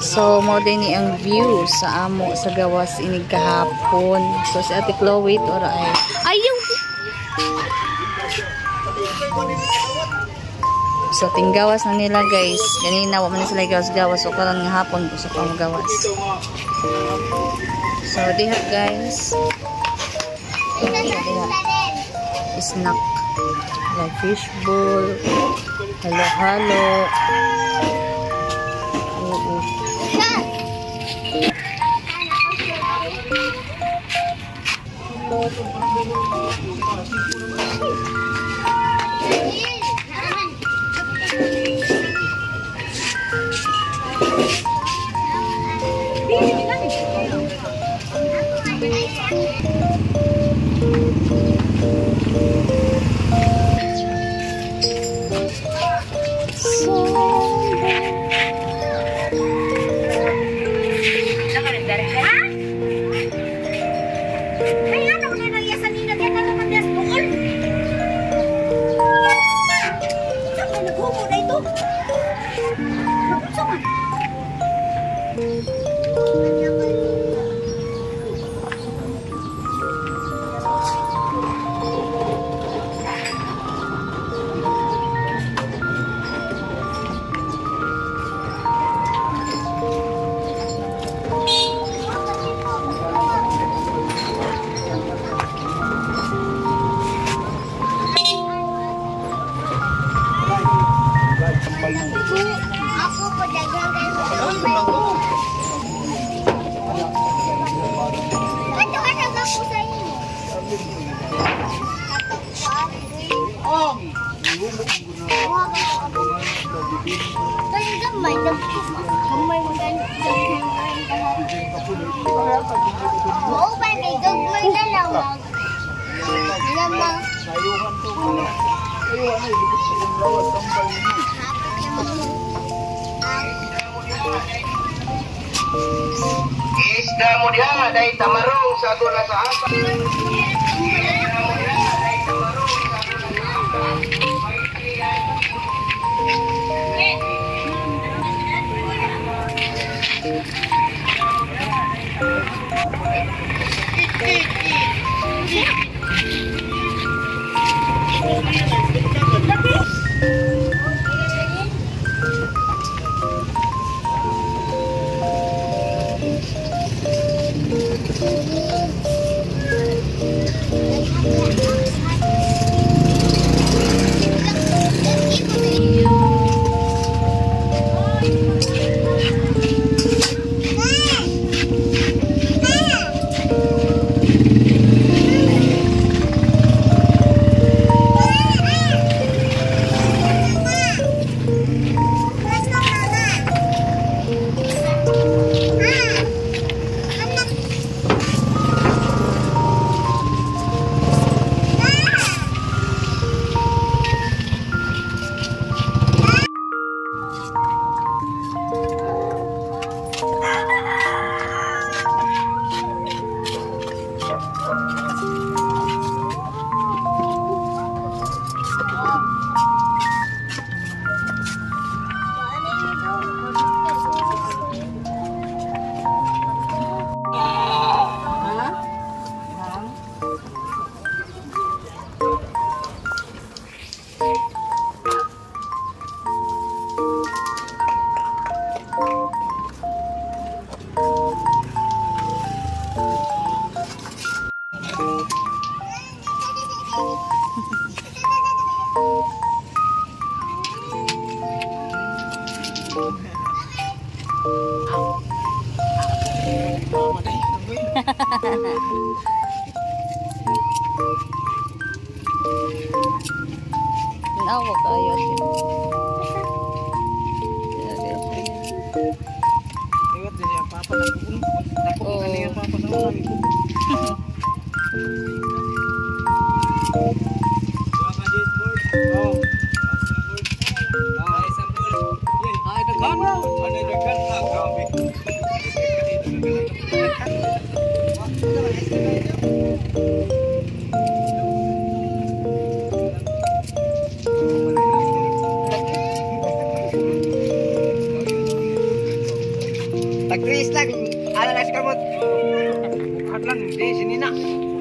So, mo din ni ang view sa amo sa gawas inig kahapon. So, si Ate Chloe ora ay ayaw. So, tinggawas na nila guys. Ganina wa man sila gawas-gawas so karon nga hapon gusto pa mo gawas. So, diha guys. Snack. Like fishbowl. Halo-halo. Oo. Isda mo diha day tamarong sa dula sa asa. Nawa kayo. Iwat din yung papa na kung tako ka niya papa na kung kamot. Bukat lang, hindi, sinina.